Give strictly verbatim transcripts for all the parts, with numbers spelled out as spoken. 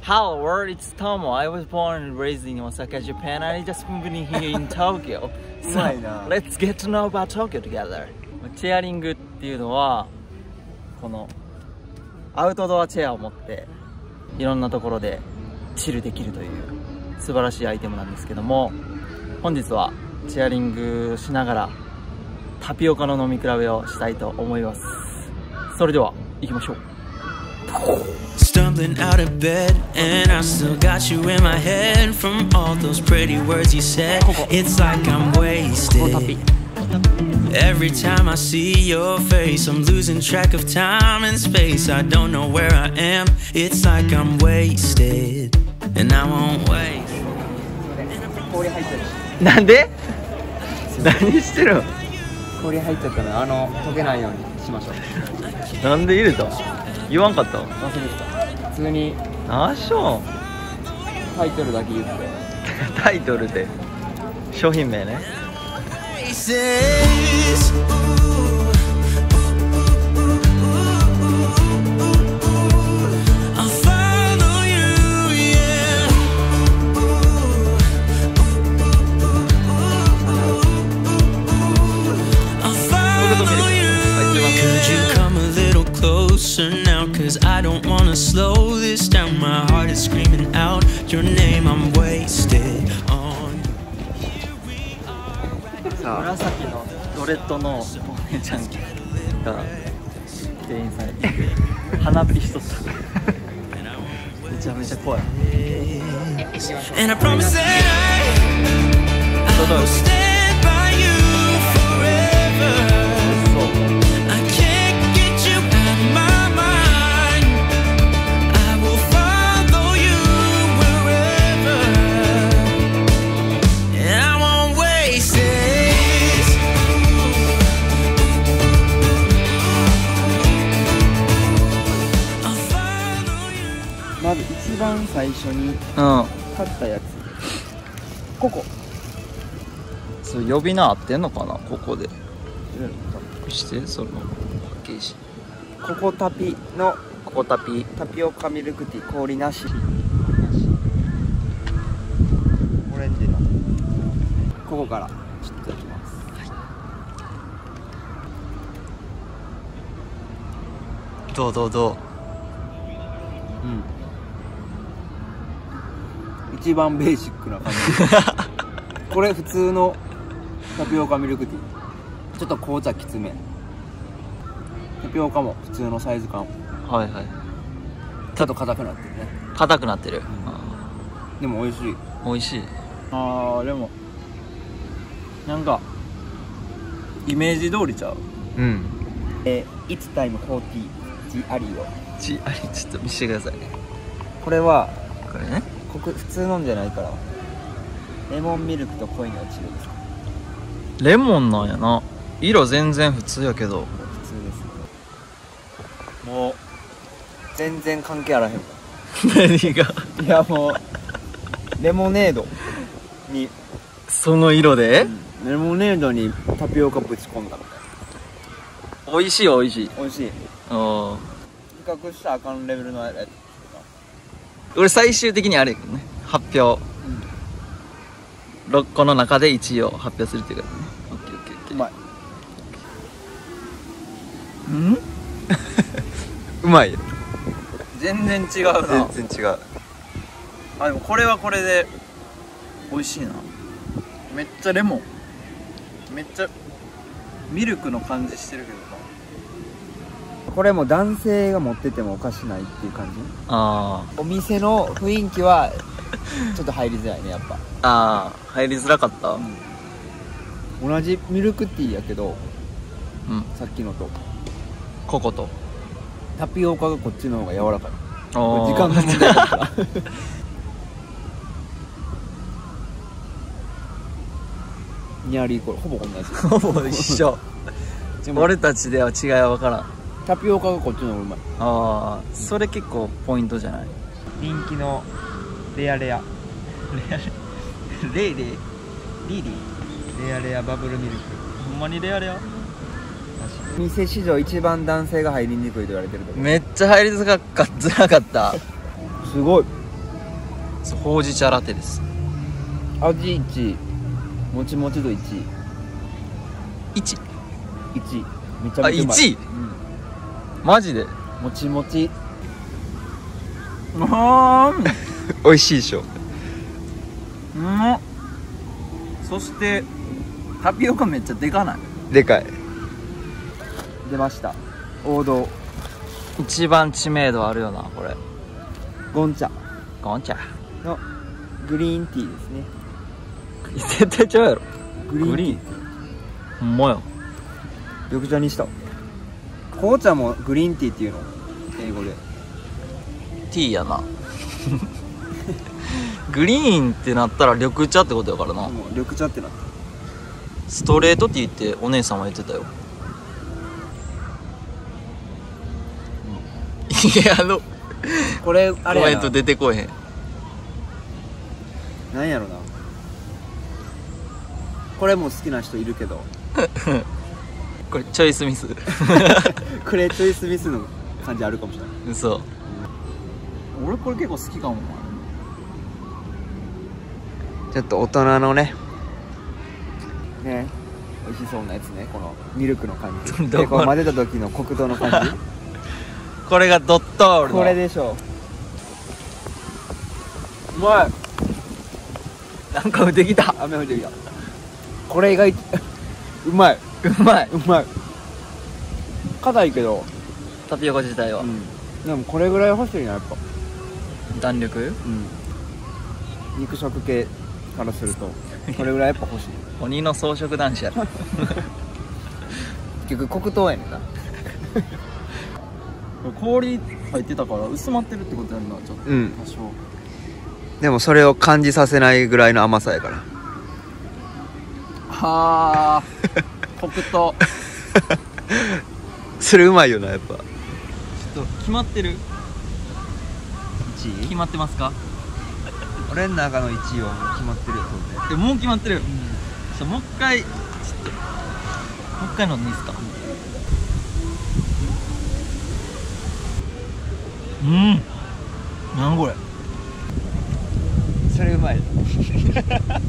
Hello world, it's Tomo. I was born and raised in Osaka, Japan. I just moved in here in Tokyo. So let's get to know about Tokyo together. チェアリングっていうのはこのアウトドアチェアを持っていろんなところでチルできるという素晴らしいアイテムなんですけども、本日はチェアリングしながらタピオカの飲み比べをしたいと思います。それでは行きましょう。 Stumbling out of bed and I still got you in my head from all those pretty words you said. It's like I'm wasted. Every time I see your face, I'm losing track of time and space. I don't know where I am. It's like I'm wasted and I won't wait. 氷入っちゃう。 なんで？何してるの？ 氷入っちゃったので、あの溶けないようにしましょう。 なんで入れた？言わんかった？ 忘れてた。普通にあしょタイトルだけ言って。 タイトルで商品名ね。 Now, cause I don't wanna slow this down. My heart is screaming out your name. I'm wasted on you. さあ、紫のドレッドのお姉ちゃんが店員さんに花火しとっためちゃめちゃ怖い。 And I promise that I will stand by you forever. まず一番最初に買ったやつ、ここそう呼び名合ってんのかな。ここでしてそのパッケージココタピのココタピタピオカミルクティー氷なしオレンジのここからちょっといきます、 はい、どうどうどう。 うん一番ベーシックな感じこれ普通のタピオカミルクティー、ちょっと紅茶きつめ。タピオカも普通のサイズ感。 はいはい。 ちょっと硬くなってるね。 硬くなってる、 うん、でも美味しい。 美味しい。 あーでもなんかイメージ通りちゃう。 うん。 えー、It's time for tea ジアリオ。 ジアリちょっと見せてくださいね。 これはこれね、 ここ普通飲んじゃないからレモンミルクと恋のチルです。 レモンなんやな。色全然普通やけど。 普通です。もう全然関係あらへんもん何が？ いやもうレモネードにその色で、 うん、レモネードにタピオカぶち込んだみたいな。 美味しいは美味しい。 美味しい。 ああ。 比較したらあかんレベルのやつ。 俺最終的にあれやけどね、発表、うん、ろっこの中でいちいを発表するっていうかね。オッケーオッケーオッケー。 うまい。 うんうまいよ。 全然違うな。 全然違う。 あでもこれはこれで美味しいな。めっちゃレモン、めっちゃミルクの感じしてるけどな。これも男性が持っててもおかしないっていう感じ。 あお店の雰囲気はちょっと入りづらいねやっぱ。 ああ入りづらかった、うん、 同じミルクティーやけど、 うん、 さっきのとココとタピオカがこっちの方が柔らかい。時間間の問題だからニアリーこれほぼ同じほぼ一緒俺たちでは違いは分からん。 タピオカがこっちの方がうまい。 ああそれ結構ポイントじゃない。 人気のレアレアレアレレイレイリリレアレアバブルミルク。 ほんまにレアレア。 店史上一番男性が入りにくいと言われてるとこ。 めっちゃ入りづらかった。 すごいほうじ茶ラテです。 味いちい、もちもち度いちい。 いち。 いちい。めちゃあ、 めちゃうまい。 いちい。マジで。 もちもち。 うーん。美味しいでしょ。うん。そしてタピオカめっちゃでかない？でかい。 出ました。王道。 一番知名度あるよなこれ。 ゴン茶ゴン茶のグリーンティーですね。 絶対ちゃうやろ。 グリーンティー。 ほんまよ。 緑茶にした。紅茶もグリーンティーっていうの、英語で。 ティーやな。グリーンってなったら緑茶ってことやからな。 もう緑茶ってなった。 ストレートティーってお姉さんは言ってたよ。いや、あのこれあれやな、 コメント出てこえへん。 なんやろな、これも好きな人いるけどこれチョイスミス。 これチョイスミスの感じあるかもしれない。 嘘。 俺これ結構好きかもな。 ちょっと大人のねね、美味しそうなやつね、このミルクの感じ。 どこでこう混ぜた時のコクとの感じ。 これがドットールのこれでしょう。うまい。 なんかできた。 雨降ってきた。これがうまい。 うまい。 うまい。硬いけど、 タピオカ自体は、 うん、でもこれぐらい欲しいな、やっぱ。 弾力、 うん、肉食系からするとこれぐらいやっぱ欲しい。 鬼の草食男子やろ。 結局黒糖やねんな。 氷入ってたから薄まってるってことやんな、ちょっと、 うん、 多少。 でもそれを感じさせないぐらいの甘さやから。 はあ。黒糖。 それうまいよな、やっぱ。 ちょっと決まってる。 いちい決まってますか？ 俺の中のいちいはもう決まってるよ、当然。 でもう決まってる、うん、ちょっともう一回ちょっともう一回飲んでいいですか？うん、なんこれ。 それうまい。 ちょっ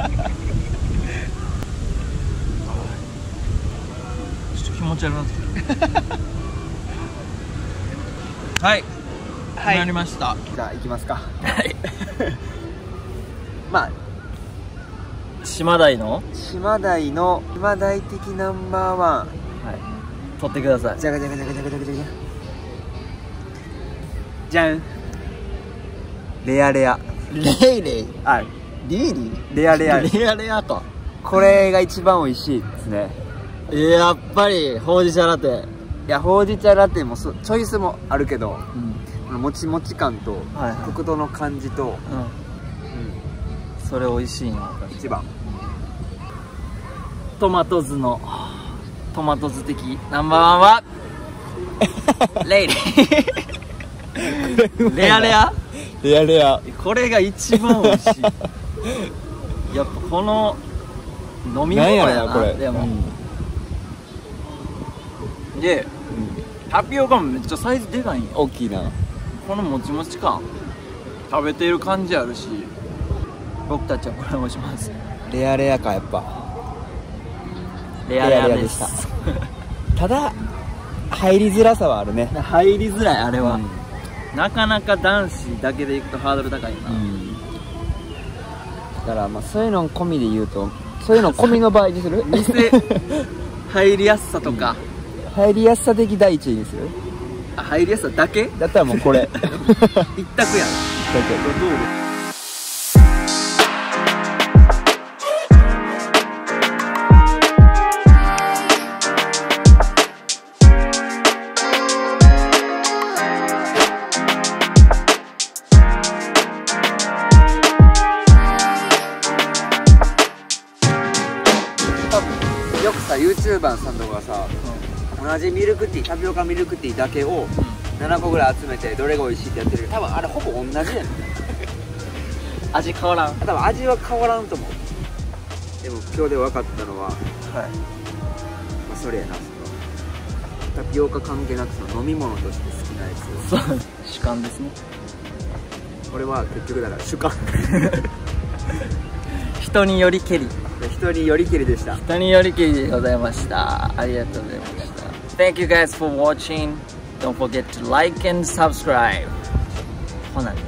と気持ち悪くなってきた。はい、 はい、 なりました。 じゃあ行きますか。 はいまあ島台の島台の島台的ナンバーワン、はい、 取ってください。 じゃがじゃがじゃがじゃがじゃがじゃがじゃん。レアレア。 レイレイ。 あ、リーリーレアレア。 レアレアか。 これが一番美味しいですね。 やっぱりほうじ茶ラテ。 いや、ほうじ茶ラテもそチョイスもあるけど、 うん、 もちもち感と、はいはい、黒糖の感じと、うんうん、 それ美味しいな。 一番トマトズのトマトズ的ナンバーワンはレイレイ。レアレアレアレア。 これが一番美味しい。やっぱこの飲み物やな、これ。でも、うん、で、うん、タピオカもめっちゃサイズでかいんよ。 大きいな。 このもちもち感、食べてる感じあるし、僕たちはこれをします。 レアレアか、やっぱレアレアでした。 ただ入りづらさはあるね。 入りづらい、あれは、うん、なかなか男子だけで行くとハードル高いな、うん、 だからまあそういうの込みで言うと、そういうの込みの場合にする。 店入りやすさとか、 うん、入りやすさ的第一位にする。 あ、入りやすさだけだったらもうこれ。 一択やん。一択。どう？ よくさ YouTuber さんとかさ、うん、同じミルクティー、タピオカミルクティーだけをななこぐらい集めてどれが美味しいってやってるけど、多分あれほぼ同じやねん。 味変わらん。 多分味は変わらんと思う。でも今日で分かったのは、はい、まあ、それやな、そのタピオカ関係なくその飲み物として好きなやつ。 そう、主観ですね。 これは結局だから主観人によりけり人によりけりでした。 人によりけりでございました。ありがとうございました。 Thank you guys for watching. Don't forget to like and subscribe. ほなね。